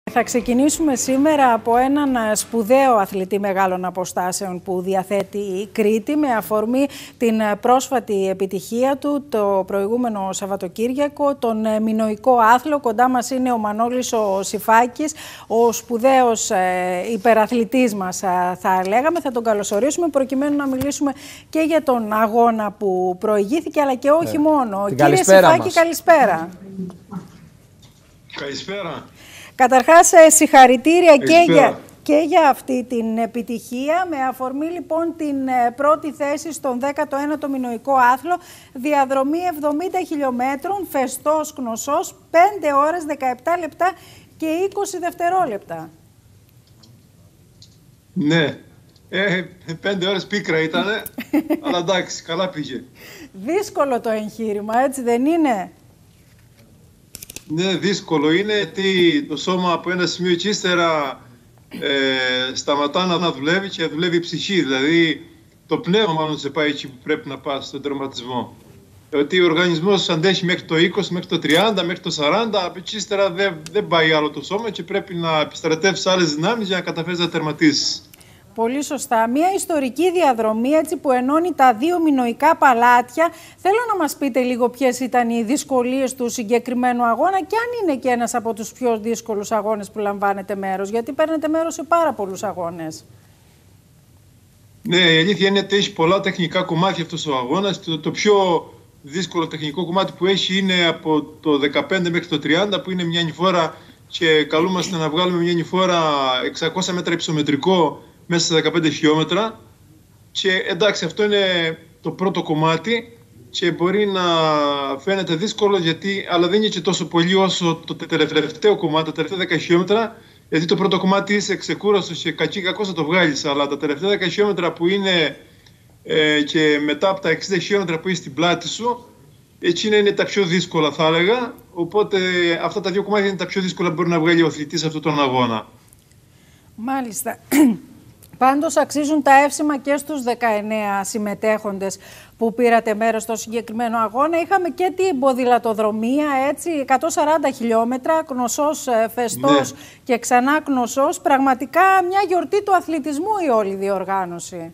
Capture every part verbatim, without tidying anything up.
Θα ξεκινήσουμε σήμερα από έναν σπουδαίο αθλητή μεγάλων αποστάσεων που διαθέτει η Κρήτη, με αφορμή την πρόσφατη επιτυχία του το προηγούμενο Σαββατοκύριακο, τον μηνοϊκό άθλο. Κοντά μας είναι ο Μανώλης ο Σιφάκης, ο σπουδαίος υπεραθλητής μας, θα λέγαμε. Θα τον καλωσορίσουμε προκειμένου να μιλήσουμε και για τον αγώνα που προηγήθηκε, αλλά και όχι yeah. μόνο. Την Κύριε Σιφάκη, μας. καλησπέρα. Καλησπέρα. Καταρχάς, συγχαρητήρια και για, και για αυτή την επιτυχία. Με αφορμή λοιπόν την πρώτη θέση στον δέκατο ένατο μηνοϊκό άθλο, διαδρομή εβδομήντα χιλιόμετρων, φεστός κνωσός, πέντε ώρες, δεκαεπτά λεπτά και είκοσι δευτερόλεπτα. Ναι, ε, πέντε ώρες πίκρα ήτανε, αλλά εντάξει, καλά πήγε. Δύσκολο το εγχείρημα, έτσι δεν είναι? Ναι, δύσκολο είναι, γιατί το σώμα από ένα σημείο και ύστερα ε, σταματά να δουλεύει και δουλεύει η ψυχή. Δηλαδή το πνεύμα μάλλον σε πάει εκεί που πρέπει να πάει στον τερματισμό. Γιατί ο οργανισμός αντέχει μέχρι το είκοσι, μέχρι το τριάντα, μέχρι το σαράντα, από εκεί ύστερα δεν, δεν πάει άλλο το σώμα και πρέπει να επιστρατεύσει άλλες δυνάμεις για να καταφέρει να τερματίσει. Πολύ σωστά. Μια ιστορική διαδρομή, έτσι, που ενώνει τα δύο μηνοϊκά παλάτια. Θέλω να μας πείτε λίγο ποιες ήταν οι δυσκολίες του συγκεκριμένου αγώνα και αν είναι και ένας από τους πιο δύσκολους αγώνες που λαμβάνετε μέρος, γιατί παίρνετε μέρος σε πάρα πολλούς αγώνες. Ναι, η αλήθεια είναι ότι έχει πολλά τεχνικά κομμάτια αυτός ο αγώνας. Το, το πιο δύσκολο τεχνικό κομμάτι που έχει είναι από το δεκαπέντε μέχρι το τριάντα, που είναι μια νηφόρα και καλούμαστε να βγάλουμε μια νηφόρα εξακόσια μέτρα υψομετρικό μέσα στα δεκαπέντε χιλιόμετρα. Και εντάξει, αυτό είναι το πρώτο κομμάτι και μπορεί να φαίνεται δύσκολο, γιατί, αλλά δεν είναι και τόσο πολύ όσο το τελευταίο κομμάτι, τα τελευταία δέκα χιλιόμετρα, γιατί το πρώτο κομμάτι είσαι ξεκούραστος και κακή κακός θα το βγάλεις, αλλά τα τελευταία δέκα χιλιόμετρα που είναι ε, και μετά από τα εξήντα χιλιόμετρα που είσαι στην πλάτη σου, έτσι είναι τα πιο δύσκολα, θα έλεγα. Οπότε αυτά τα δύο κομμάτια είναι τα πιο δύσκολα που μπορεί να βγάλει ο αθλητής σε αυτόν τον αγώνα. Μάλιστα. Πάντως αξίζουν τα εύσημα και στους δεκαεννέα συμμετέχοντες που πήρατε μέρος στο συγκεκριμένο αγώνα. Είχαμε και την ποδηλατοδρομία, έτσι, εκατόν σαράντα χιλιόμετρα, κνωσός, φεστός, ναι, και ξανά κνωσός. Πραγματικά μια γιορτή του αθλητισμού η όλη διοργάνωση.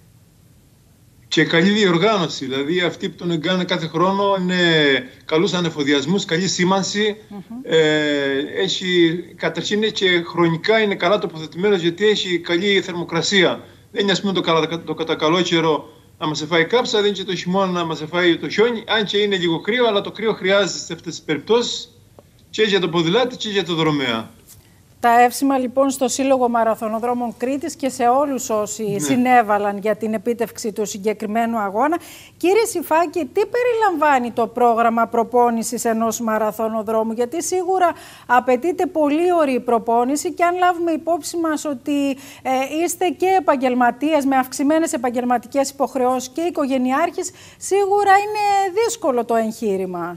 Και καλή διοργάνωση, δηλαδή αυτοί που τον εγκάνουν κάθε χρόνο είναι καλούς ανεφοδιασμούς, καλή σήμανση. Mm-hmm. ε, έχει, καταρχήν είναι και χρονικά είναι καλά τοποθετημένος, γιατί έχει καλή θερμοκρασία. Δεν είναι, ας πούμε, το, το, το κατά καλό καιρό να μας φάει κάψα, δεν είναι και το χειμώνα να μας φάει το χιόνι, αν και είναι λίγο κρύο, αλλά το κρύο χρειάζεται σε αυτές τις περιπτώσεις και για το ποδηλάτη και για το δρομέα. Τα εύσημα λοιπόν στο Σύλλογο Μαραθωνοδρόμων Κρήτης και σε όλους όσοι ναι. συνέβαλαν για την επίτευξη του συγκεκριμένου αγώνα. Κύριε Σιφάκη, τι περιλαμβάνει το πρόγραμμα προπόνησης ενός μαραθωνοδρόμου? Γιατί σίγουρα απαιτείται πολύ ωραία προπόνηση, και αν λάβουμε υπόψη μας ότι ε, είστε και επαγγελματίες με αυξημένες επαγγελματικές υποχρεώσεις και οικογενειάρχης, σίγουρα είναι δύσκολο το εγχείρημα.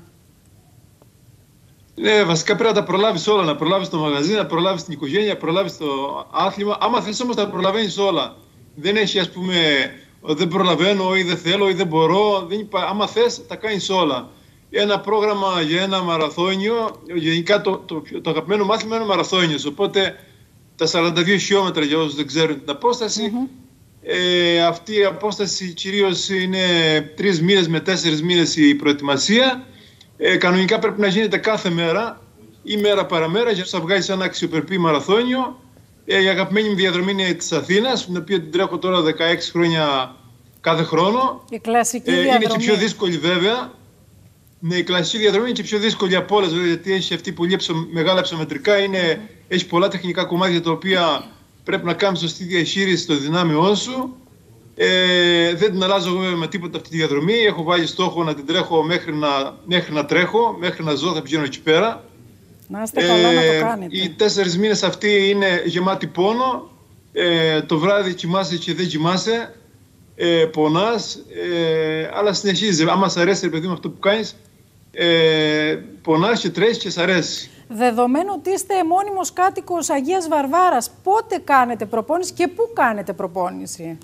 Ναι, βασικά πρέπει να τα προλάβεις όλα. Να προλάβεις το μαγαζί, να προλάβεις την οικογένεια, να προλάβεις το άθλημα. Άμα θες όμως τα προλαβαίνεις όλα. Δεν έχει, ας πούμε, δεν προλαβαίνω ή δεν θέλω ή δεν μπορώ. Δεν υπά... Άμα θες, τα κάνεις όλα. Ένα πρόγραμμα για ένα μαραθώνιο, γενικά το, το, το, το αγαπημένο μάθημα είναι ο μαραθώνιος. Οπότε τα σαράντα δύο χιλιόμετρα, για όσους δεν ξέρουν την απόσταση, mm-hmm. ε, αυτή η απόσταση κυρίως είναι τρεις μήνες με τέσσερις μήνες η προετοιμασία. Ε, κανονικά πρέπει να γίνεται κάθε μέρα ή μέρα παραμέρα, για να βγάλεις ένα αξιοπρεπή μαραθώνιο. Ε, η αγαπημένη μου διαδρομή είναι της Αθήνας, την οποία την τρέχω τώρα δεκαέξι χρόνια κάθε χρόνο. Η κλασική ε, διαδρομή. Είναι και πιο δύσκολη βέβαια. Ναι, η κλασική διαδρομή είναι και πιο δύσκολη από όλες, γιατί έχει αυτή πολύ υψο, μεγάλα υψομετρικά, είναι, έχει πολλά τεχνικά κομμάτια τα οποία πρέπει να κάνεις σωστή διαχείριση των δυνάμεών σου. Ε, δεν την αλλάζω με τίποτα αυτή τη διαδρομή. Έχω βάλει στόχο να την τρέχω μέχρι να, μέχρι να τρέχω, μέχρι να ζω, θα πηγαίνω εκεί πέρα. Να είστε καλά, ε, να το κάνετε. Οι τέσσερις μήνες αυτοί είναι γεμάτοι πόνο. Ε, το βράδυ κοιμάσαι και δεν κοιμάσαι. Ε, πονάς, ε, αλλά συνεχίζει. Άμα σ' αρέσει, ρε παιδί, με αυτό που κάνεις, ε, πονάς και τρέχεις και σ' αρέσει. Δεδομένου ότι είστε μόνιμος κάτοικος Αγίας Βαρβάρας, πότε κάνετε προπόνηση και πού κάνετε προπόνηση?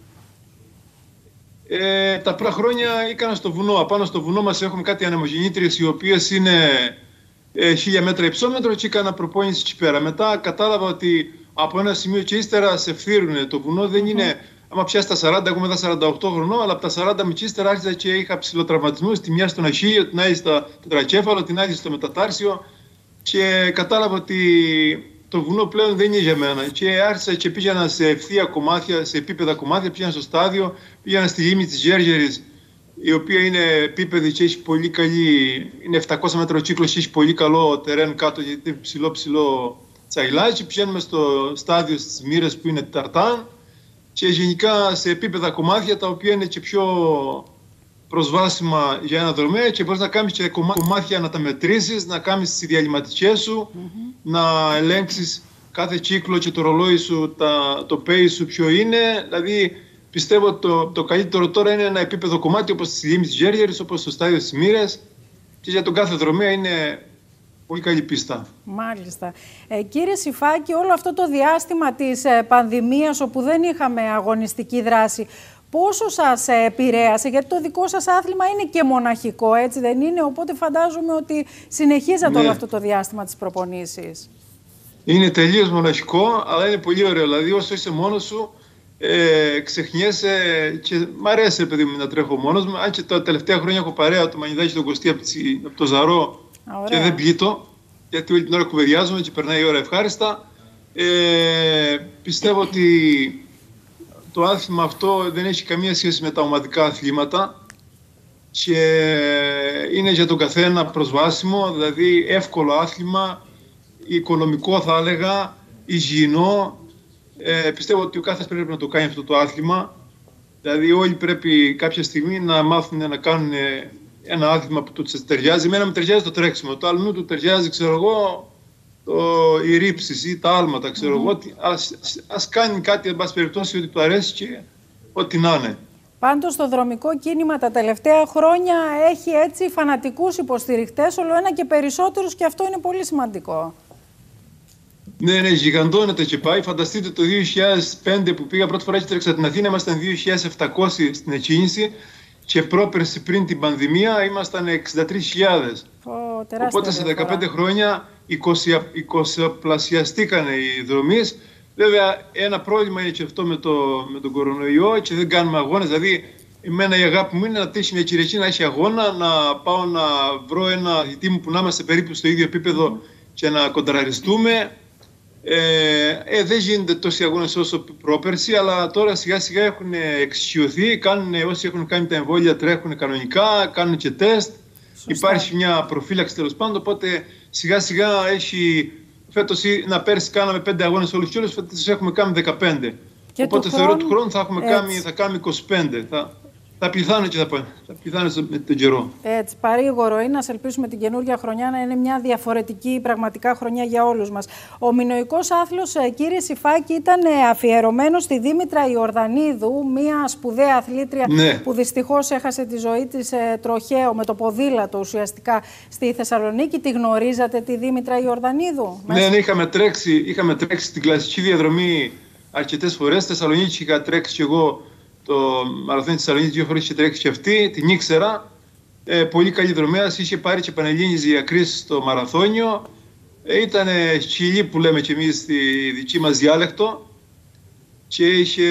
Ε, τα πρώτα χρόνια έκανα στο βουνό. Απάνω στο βουνό μας έχουμε κάτι ανεμογεννήτριες, οι οποίες είναι ε, χίλια μέτρα υψόμετρο και έκανα προπόνηση εκεί πέρα. Μετά κατάλαβα ότι από ένα σημείο και ύστερα σε φθύρουνε. Το βουνό δεν είναι. Mm. Άμα πιάσει τα σαράντα, εγώ μετά σαράντα οκτώ χρονών, αλλά από τα σαράντα με ύστερα άρχισα και είχα ψηλοτραυματισμούς. Τη μια στον αχίλιο, την άλλη στο τετρακέφαλο, την άλλη στο μετατάρσιο. Και κατάλαβα ότι το βουνό πλέον δεν είναι για μένα. Και άρχισα και πήγαινα σε ευθεία κομμάτια, σε επίπεδα κομμάτια, πήγαινα στο στάδιο, πήγαινα στη λίμνη της Γέργερης, η οποία είναι επίπεδη και έχει πολύ καλή, είναι επτακόσια μέτρα ο κύκλος και έχει πολύ καλό τερέν κάτω, γιατί είναι ψηλό ψηλό τσαϊλάκι. Πηγαίνουμε στο στάδιο στις Μοίρες που είναι ταρτάν και γενικά σε επίπεδα κομμάτια τα οποία είναι και πιο προσβάσιμα για ένα δρομέα και μπορείς να κάνεις και κομμάτια να τα μετρήσεις, να κάνεις τις διαλυματικές σου, mm-hmm. να ελέγξεις κάθε κύκλο και το ρολόι σου, τα, το pace σου ποιο είναι. Δηλαδή πιστεύω ότι το, το καλύτερο τώρα είναι ένα επίπεδο κομμάτι όπως στη λίμνη της Γέργερης, όπως στο στάδιο της Μοίρες και για τον κάθε δρομέα είναι πολύ καλή πίστα. Μάλιστα. Ε, κύριε Σηφάκη, όλο αυτό το διάστημα της ε, πανδημίας όπου δεν είχαμε αγωνιστική δράση, πόσο σας επηρέασε, γιατί το δικό σας άθλημα είναι και μοναχικό, έτσι δεν είναι, οπότε φαντάζομαι ότι συνεχίζατε ναι. όλο αυτό το διάστημα της προπονήσης. Είναι τελείως μοναχικό, αλλά είναι πολύ ωραίο, δηλαδή όσο είσαι μόνος σου, ε, ξεχνιέσαι και μ' αρέσει παιδί μου να τρέχω μόνος μου, αν και τα τελευταία χρόνια έχω παρέα το Μανιδάκι τον Κωστή από, από το Ζαρό. Α, και δεν πλήττω, γιατί όλη την ώρα κουβεντιάζουμε και περνάει η ώρα ευχάριστα. Ε, πιστεύω ότι το άθλημα αυτό δεν έχει καμία σχέση με τα ομαδικά αθλήματα και είναι για τον καθένα προσβάσιμο, δηλαδή εύκολο άθλημα, οικονομικό θα έλεγα, υγιεινό. Ε, πιστεύω ότι ο κάθε πρέπει να το κάνει αυτό το άθλημα, δηλαδή όλοι πρέπει κάποια στιγμή να μάθουν να κάνουν ένα άθλημα που του ταιριάζει. Εμένα μου ταιριάζει το τρέξιμο, το άλλο του ταιριάζει, ξέρω εγώ, το, οι ρήψεις ή τα άλματα, ξέρω mm-hmm. εγώ. Ας, ας κάνει κάτι, εν πάση περιπτώσει, ότι του αρέσει και ό,τι να είναι. Πάντως το δρομικό κίνημα τα τελευταία χρόνια έχει έτσι φανατικούς υποστηριχτές, όλο ένα και περισσότερους, και αυτό είναι πολύ σημαντικό. Ναι, ναι, γιγαντώνεται και πάει. Φανταστείτε το δύο χιλιάδες πέντε που πήγα πρώτη φορά και τρέξα την Αθήνα, ήμασταν δύο χιλιάδες επτακόσιοι στην εκκίνηση. Και πρόπερση πριν την πανδημία ήμασταν εξήντα τρεις χιλιάδες. Oh, οπότε σε δεκαπέντε χρόνια εικοσιπλασιαστήκαν οι δρομείς. Βέβαια ένα πρόβλημα είναι και αυτό με, το, με τον κορονοϊό και δεν κάνουμε αγώνες. Δηλαδή εμένα η αγάπη μου είναι να τύχει μια Κυριακή να έχει αγώνα, να πάω να βρω ένα διτή μου που να είμαστε περίπου στο ίδιο επίπεδο mm. και να κοντραριστούμε. Ε, ε, δεν γίνεται τόσοι αγώνες όσο πρόπερση, αλλά τώρα σιγά σιγά έχουν εξισιωθεί. Κάνουν, όσοι έχουν κάνει τα εμβόλια τρέχουν κανονικά, κάνουν και τεστ. Σωστά. Υπάρχει μια προφύλαξη τέλος πάντων, οπότε σιγά σιγά έχει. Φέτος να πέρσι κάναμε πέντε αγώνες όλους και όλους, φέτος έχουμε κάνει δεκαπέντε. Και οπότε θεωρώ χρόνου... του χρόνου θα, έχουμε κάνει, θα κάνουμε είκοσι πέντε. Θα... Θα πληθάνω και θα, θα πληθάνω με τον καιρό. Έτσι, παρήγορο είναι. Ας ελπίσουμε την καινούργια χρονιά να είναι μια διαφορετική πραγματικά χρονιά για όλους μας. Ο μηνοϊκός άθλος, κύριε Σηφάκη, ήταν αφιερωμένο στη Δήμητρα Ιορδανίδου, μια σπουδαία αθλήτρια ναι. που δυστυχώς έχασε τη ζωή της ε, τροχαίο με το ποδήλατο ουσιαστικά στη Θεσσαλονίκη. Τη γνωρίζατε τη Δήμητρα Ιορδανίδου? Ναι, ναι, είχαμε τρέξει, είχαμε τρέξει την κλασική διαδρομή αρκετές φορές. Στη Θεσσαλονίκη είχα τρέξει κι εγώ. Το μαραθώνιο της Θεσσαλονίκης δύο φορές είχε τρέξει και αυτή, την ήξερα. Ε, πολύ καλή δρομέας, είχε πάρει και πανελλήνιες διακρίσεις στο μαραθώνιο. Ε, ήταν χιλή που λέμε κι εμείς στη δική μας διάλεκτο. Και είχε.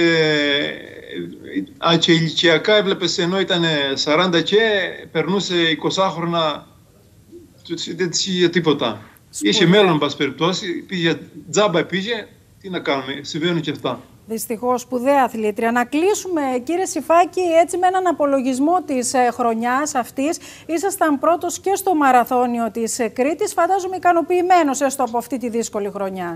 Α, και ηλικιακά έβλεπες, ενώ ήταν σαράντα και περνούσε εικοσάχρονα, δεν της είχε τίποτα. Σπουδαία. Είχε μέλλον, πας περιπτώσει, πήγε, τζάμπα πήγε, τι να κάνουμε, συμβαίνουν και αυτά. Δυστυχώς, σπουδαία αθλήτρια. Να κλείσουμε, κύριε Σηφάκη, έτσι με έναν απολογισμό της ε, χρονιάς αυτής. Ήσασταν πρώτος και στο μαραθώνιο της ε, Κρήτης. Φαντάζομαι ικανοποιημένος έστω από αυτή τη δύσκολη χρονιά.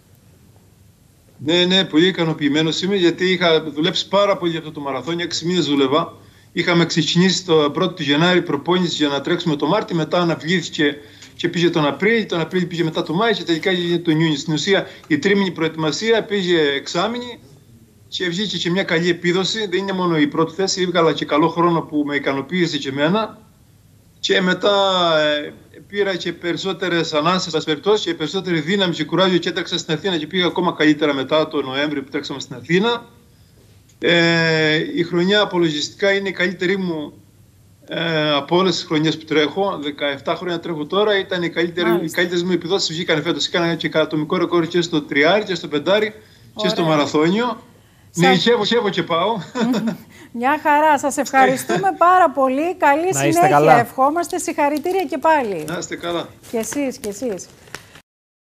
Ναι, ναι, πολύ ικανοποιημένος είμαι, γιατί είχα δουλέψει πάρα πολύ για αυτό το μαραθώνιο. Έξι μήνες δούλευα. Είχαμε ξεκινήσει το πρώτο του Γενάρη προπόνηση για να τρέξουμε το Μάρτι. Μετά αναβλήθηκε και πήγε τον Απρίλιο, τον Απρίλιο πήγε μετά το Μάη και τελικά έγινε τον Ιούνιο. Στην ουσία η τρίμηνη προετοιμασία πήγε εξάμηνη και βγήκε και μια καλή επίδοση. Δεν είναι μόνο η πρώτη θέση, έβγαλα και καλό χρόνο που με ικανοποίησε και εμένα. Και μετά ε, πήρα και περισσότερες ανάσες περιπτώσεις και περισσότερη δύναμη και κουράγιο και έτρεξα στην Αθήνα και πήγα ακόμα καλύτερα μετά το Νοέμβριο που τρέξαμε στην Αθήνα. Ε, η χρονιά απολογιστικά είναι η καλύτερη μου Ε, από όλες τις χρονιές που τρέχω, δεκαεπτά χρόνια τρέχω τώρα, ήταν οι καλύτερες μου επιδόσεις που βγήκαν φέτος. Έκανα και ατομικό ρεκόρ και στο τριάρι και στο πεντάρι και στο μαραθώνιο. Νυχεύω, χεύω και πάω. Μια χαρά. Σας ευχαριστούμε πάρα πολύ. Καλή συνέχεια. Ευχόμαστε. Συγχαρητήρια και πάλι. Να είστε καλά. Και εσείς, και εσείς.